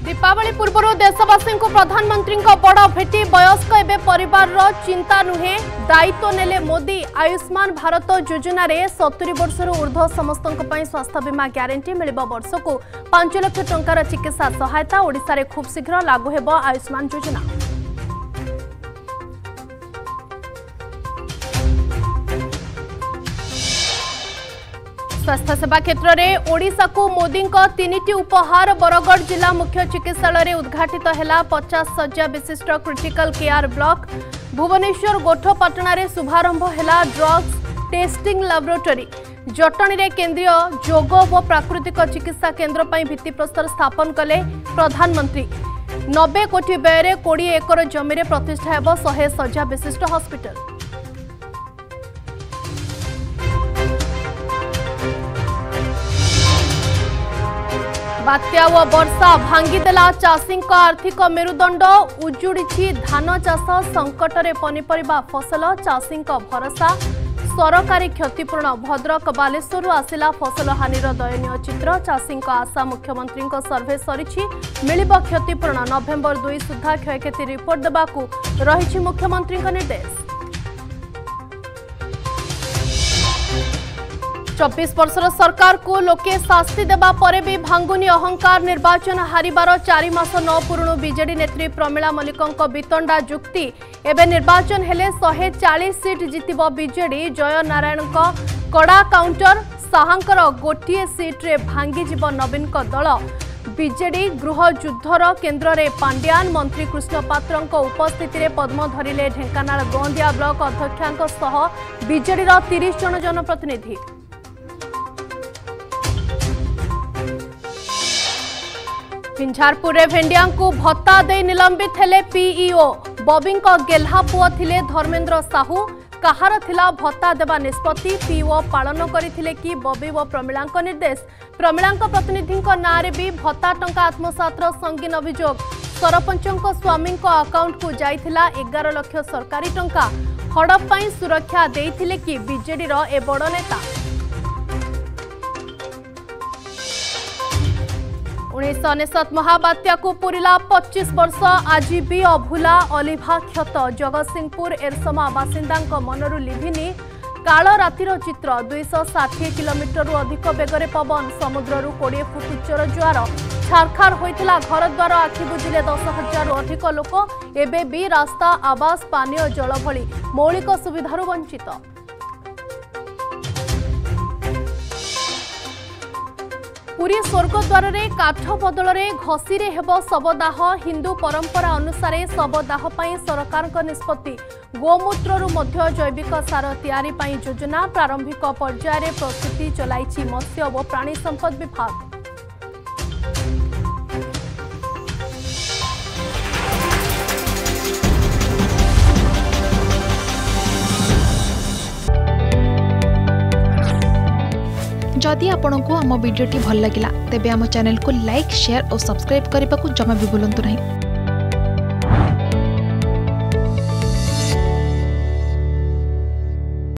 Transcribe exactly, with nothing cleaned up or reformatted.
दीपावली पूर्व देशवासी को प्रधानमंत्री बड़ भेटी वयस्क एवं परिवार चिंता नुहे दायित्व नेले मोदी। आयुष्मान भारत योजना रे सत्तरी वर्ष ऊर्ध्व समस्त स्वास्थ्य बीमा ग्यारंटी मिल वर्ष को पांच लाख टंकार चिकित्सा सहायता। ओडिशा रे खूब शीघ्र लागू हेब आयुष्मान योजना। स्वास्थ्य सेवा क्षेत्र में ओडिशा को मोदी तीनिटी उपहार। बरगढ़ जिला मुख्य चिकित्सालय उद्घाटित है पचास शज्या विशिष्ट critical care block. Bhubaneswar Gothapatna रे शुभारंभ है ड्रग्स टेस्टिंग लैबोरेटरी। जटणी रे केंद्रीय योग व प्राकृतिक चिकित्सा केन्द्र पर भित्तिप्रस्तर स्थापन कले प्रधानमंत्री। नब्बे कोटी व्यय कोड़े एकर जमी प्रतिष्ठा हेब शहे शज्या विशिष्ट हॉस्पिटल। बात्या व वर्षा भांगीदेला चाषी आर्थिक मेरुदंड। उजुड़ी धान चाष संकटरे पनीपरिबा फसल। चाषी भरोसा सरकारी क्षतिपूर्ण। भद्रक बालेश्वर आसिला फसल हानिर दयनीय चित्र। चाषी आशा मुख्यमंत्री सर्वे सरिछि मिलिब क्षतिपूर्ण। नवेम्बर दुई सुधा क्षयक्षति रिपोर्ट देबाकू रहिछि मुख्यमंत्री निर्देश। चौबीस वर्षर सरकार को लोके शास्ति देबा परे भी भांगुनी अहंकार। निर्वाचन हारिबार चारि मास न पूर्ण बीजेडी नेत्री प्रमिला मल्लिकों वितंडा जुक्ति। एबे निर्वाचन हेले शहे चालीस सीट जितिब बीजेडी। जय नारायण कड़ा काउंटर। साहांकर गोटे सीट्रे भांगीजीव नवीन दल। बीजेडी गृह युद्धर केन्द्र रे पांड्यान। मंत्री कृष्ण पात्र उपस्थिति रे पद्म धरिले ढेंकानाल गोंदिया ब्लॉक अध्यक्षांक सह बीजेडीर तीस जन जनप्रतिनिधि। झंझारपुर भेंडिया को भत्ता दे निलंबित हेले पीईओ। बॉबी गेल्हा पुओ थिले धर्मेंद्र साहू। कहार थिला भत्ता देवा निष्पत्ति। पीओ पालन करथिले कि बॉबी व प्रमिला निर्देश। प्रमिला प्रतिनिधि नारे भी भत्ता टंका आत्मसातर संगीन अभियोग। सरपंचों स्वामी अकाउंट को जाइथिला एगार लाख सरकारी टंका। हड़प पाई सुरक्षा देइथिले कि बीजेडी रो ए बड़ नेता। उन्नीस अनेशत महाबात्या को पूरिला पच्चीस वर्ष। आज भी अभूला अलिभा क्षत। जगतसिंहपुर एरसमा बासिंदा मनरू लिभिनी काल रातिर चित्र। दुईश षाठी किलोमीटर अधिक बेगरे पवन। समुद्ररू कोड़े फुट उच्चर जुआर। छारखार होइथिला घर द्वार। आखि बुझिले दस हजार अधिक लोक। एबे भी रास्ता आवास पानीय जल भली मौलिक सुविधारू वंचित। पुरी स्वर्गद्वार रे काठ बदल घसी हेब शवदाह। हिंदू परंपरा अनुसार शवदाह पई सरकार निष्पत्ति। गोमूत्रु मध्य जैविक सार तैयारी पई योजना। प्रारंभिक पर्यायर प्रस्तुति चलाइछि मत्स्य और प्राणी संपद विभाग। जदि आपंक आम भिडी भल लगा तेब आम चैनल को लाइक शेयर और सब्सक्राइब करने को जमा भी भूलु नहीं।